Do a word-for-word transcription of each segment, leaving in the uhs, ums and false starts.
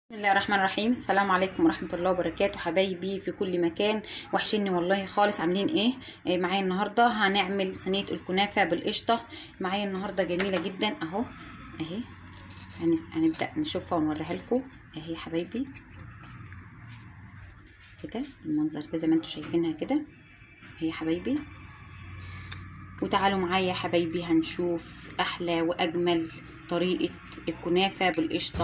بسم الله الرحمن الرحيم. السلام عليكم ورحمة الله وبركاته حبايبي في كل مكان، وحشني والله خالص. عاملين ايه؟ إيه معايا النهارده؟ هنعمل صينية الكنافة بالقشطة. معايا النهارده جميلة جدا اهو اهي. هنبدأ نشوفها ونوريها لكم اهي حبايبي كده المنظر ده زي ما انتم شايفينها كده اهي حبايبي. وتعالوا معايا يا حبايبي هنشوف احلى واجمل طريقة الكنافة بالقشطة.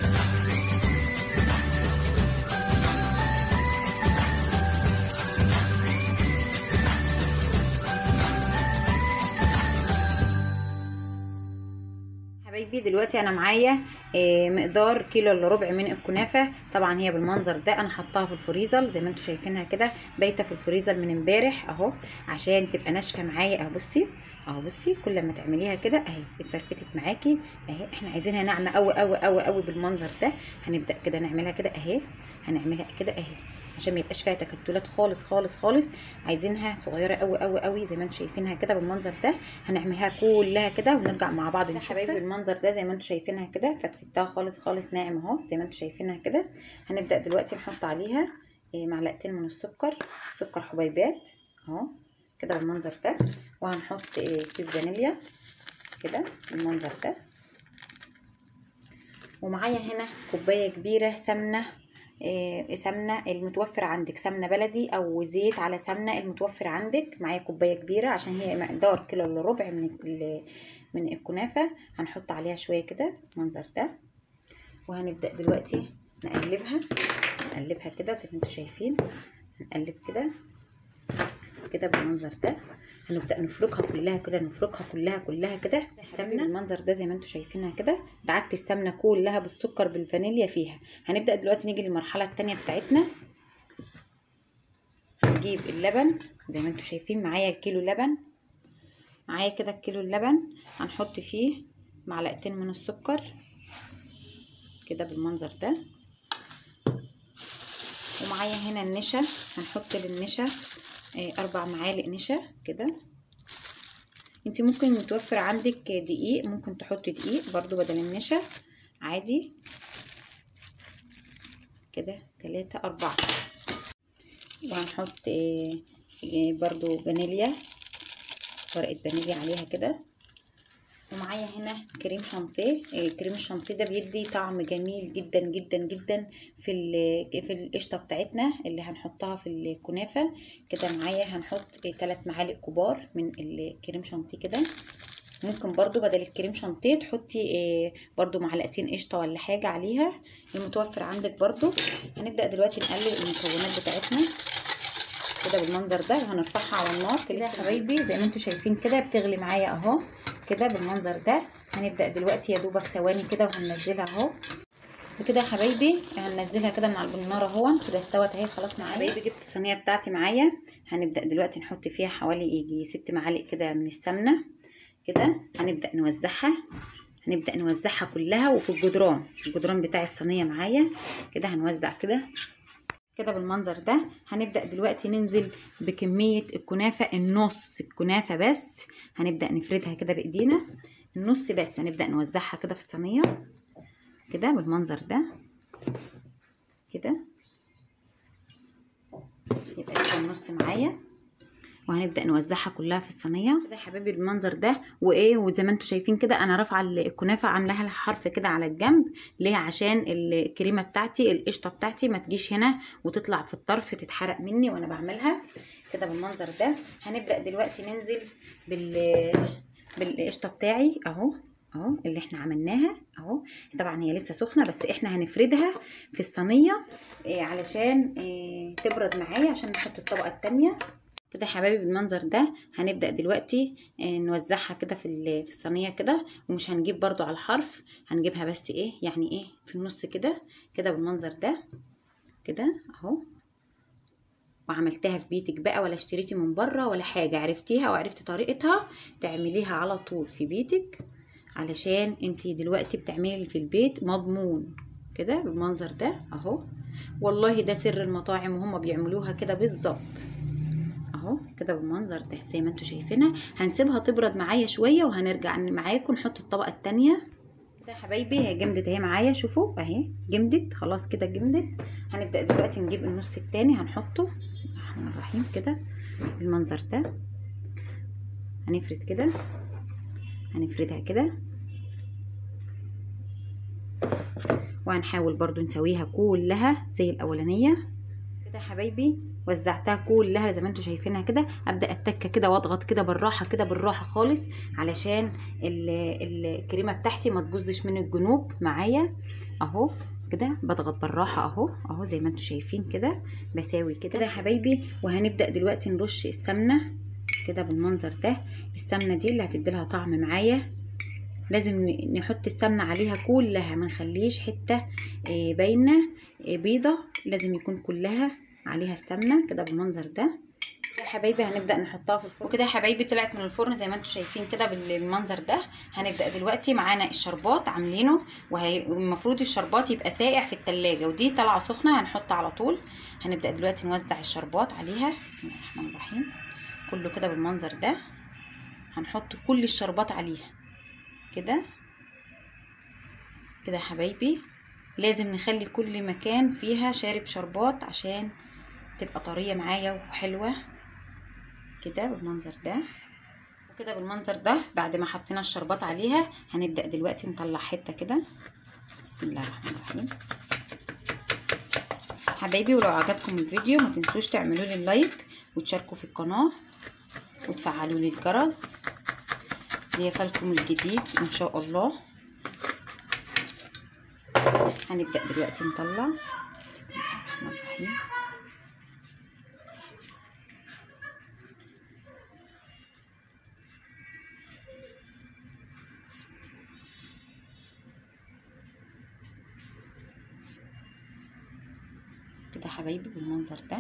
حبايبي دلوقتي انا معايا مقدار كيلو الا ربع من الكنافه. طبعا هي بالمنظر ده، انا حطاها في الفريزر زي ما انتم شايفينها كده، بايته في الفريزر من امبارح اهو عشان تبقى ناشفه معايا اهو. بصي اهو، بصي كل ما تعمليها كده اهي اتفرفتت معاكي اهي. احنا عايزينها ناعمه قوي قوي قوي قوي بالمنظر ده. هنبدا كده نعملها كده اهي، هنعملها كده اهي عشان ما يبقاش فيها تكتلات خالص خالص خالص. عايزينها صغيره قوي قوي قوي زي ما انتم شايفينها كده بالمنظر ده. هنعملها كلها كده ونرجع مع بعض نشوفها حبايبي بالمنظر ده زي ما انتم شايفينها كده. فتفتها خالص خالص ناعم اهو زي ما انتم شايفينها كده. هنبدا دلوقتي نحط عليها معلقتين من السكر، سكر حبيبات اهو كده بالمنظر ده. وهنحط كيس فانيليا كده بالمنظر ده. ومعايا هنا كوبايه كبيره سمنه، إيه سمنه المتوفر عندك، سمنه بلدي او زيت على سمنه المتوفر عندك. معايا كوبايه كبيره عشان هي مقدار كيلو الا ربع من من الكنافه. هنحط عليها شويه كده المنظر ده. وهنبدا دلوقتي نقلبها نقلبها كده زي ما انتم شايفين. نقلب كده كده بالمنظر ده. هنبدا نفركها كلها كده، نفركها كلها كلها كده السمنه بالمنظر ده زي ما انتم شايفينها كده. دعكت السمنه كلها بالسكر بالفانيليا فيها. هنبدا دلوقتي نيجي للمرحله الثانيه بتاعتنا. هنجيب اللبن زي ما انتم شايفين. معايا الكيلو لبن، معايا كده الكيلو اللبن. هنحط فيه معلقتين من السكر كده بالمنظر ده. ومعايا هنا النشا، هنحط للنشا اربع معالق نشا كده. انت ممكن متوفر عندك دقيق ممكن تحطي دقيق برضو بدل النشا عادي كده. تلاتة اربعة. وهنحط برضو فانيليا، ورقة فانيليا عليها كده. ومعايا هنا كريم شانتيه. كريم الشانتيه ده بيدي طعم جميل جدا جدا جدا في في القشطه بتاعتنا اللي هنحطها في الكنافه كده. معايا هنحط ثلاث معالق كبار من الكريم شانتيه كده. ممكن برضو بدل الكريم شانتيه تحطي برضو معلقتين قشطه ولا حاجه عليها المتوفر عندك برضو. هنبدا دلوقتي نقلب المكونات بتاعتنا كده بالمنظر ده. وهنرفعها على النار كده يا حبايبي زي ما انتم شايفين كده بتغلي معايا اهو كده بالمنظر ده. هنبدا دلوقتي يا دوبك ثواني كده وهننزلها اهو وكده يا حبايبي. هننزلها كده من على النار اهو كده استوت اهي خلاص معايا حبايبي. جبت الصينيه بتاعتي معايا. هنبدا دلوقتي نحط فيها حوالي يجي ست معالق كده من السمنه كده. هنبدا نوزعها هنبدا نوزعها كلها. وفي الجدران الجدران بتاع الصينيه معايا كده هنوزع كده كده بالمنظر ده. هنبدأ دلوقتي ننزل بكمية الكنافة النص الكنافة بس. هنبدأ نفردها كده بإيدينا النص بس. هنبدأ نوزعها كده في الصينية كده بالمنظر ده كده. يبقى كده النص معايا. وهنبدأ نوزعها كلها في الصينية كده يا حبايبي بالمنظر ده. وايه وزي ما انتم شايفين كده انا رافعه الكنافه عاملاها حرف كده على الجنب. ليه؟ عشان الكريمه بتاعتي القشطه بتاعتي ما تجيش هنا وتطلع في الطرف تتحرق مني وانا بعملها كده بالمنظر ده. هنبدأ دلوقتي ننزل بال بالقشطه بتاعي اهو اهو اللي احنا عملناها اهو. طبعا هي لسه سخنه بس احنا هنفردها في الصينيه إيه علشان إيه تبرد معايا عشان نحط الطبقه الثانيه كده يا حبايبي بالمنظر ده. هنبدأ دلوقتي نوزعها كده في في الصينيه كده. ومش هنجيب برضو على الحرف، هنجيبها بس ايه يعني ايه في النص كده كده بالمنظر ده كده اهو. وعملتها في بيتك بقى ولا اشتريتي من بره ولا حاجه، عرفتيها وعرفتي طريقتها تعمليها على طول في بيتك علشان انتي دلوقتي بتعملي في البيت مضمون كده بالمنظر ده اهو. والله ده سر المطاعم وهم بيعملوها كده بالظبط اهو كده بالمنظر ده زي ما انتم شايفينها. هنسيبها تبرد معايا شويه وهنرجع معاكم نحط الطبقه الثانيه كده يا حبايبي هي جمدت اهي معايا، شوفوا اهي جمدت خلاص كده جمدت. هنبدا دلوقتي نجيب النص التاني هنحطه بسم الله الرحمن الرحيم كده بالمنظر ده. هنفرد كده، هنفردها كده، وهنحاول برضو نسويها كلها زي الاولانيه كده يا حبايبي. وزعتها كلها زي ما انتم شايفينها كده. ابدا اتكه كده واضغط كده بالراحه كده بالراحه خالص علشان الكريمه بتاعتي ما تبوظش من الجنوب معايا اهو كده. بضغط بالراحه اهو اهو زي ما انتم شايفين كده بساوي كده يا حبايبي. وهنبدا دلوقتي نرش السمنه كده بالمنظر ده. السمنه دي اللي هتدي لها طعم معايا. لازم نحط السمنه عليها كلها، ما نخليش حته باينه بيضه، لازم يكون كلها عليها السمنه كده بالمنظر ده يا حبايبي. هنبدا نحطها في الفرن وكده يا حبايبي. طلعت من الفرن زي ما انتم شايفين كده بالمنظر ده. هنبدا دلوقتي معانا الشربات عاملينه، والمفروض الشربات يبقى ساقع في التلاجة، ودي طالعه سخنه هنحط على طول. هنبدا دلوقتي نوزع الشربات عليها بسم الله الرحمن الرحيم كله كده بالمنظر ده. هنحط كل الشربات عليها كده كده يا حبايبي. لازم نخلي كل مكان فيها شارب شربات عشان تبقى طريه معايا وحلوه كده بالمنظر ده. وكده بالمنظر ده بعد ما حطينا الشربات عليها هنبدا دلوقتي نطلع حته كده بسم الله الرحمن الرحيم حبايبي. ولو عجبكم الفيديو ما تنسوش تعملوا لي اللايك وتشاركوا في القناه وتفعلوا لي الجرس ليصلكم الجديد ان شاء الله. هنبدأ دلوقتي نطلع بسم الله الرحمن الرحيم كده حبايبي بالمنظر ده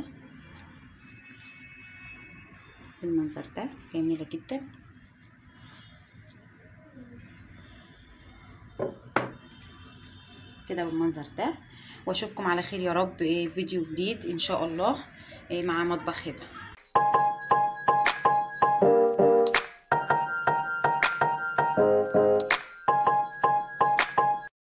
بالمنظر ده جميلة جدا. كده بالمنظر ده. واشوفكم على خير يا رب فيديو جديد ان شاء الله مع مطبخ هبة.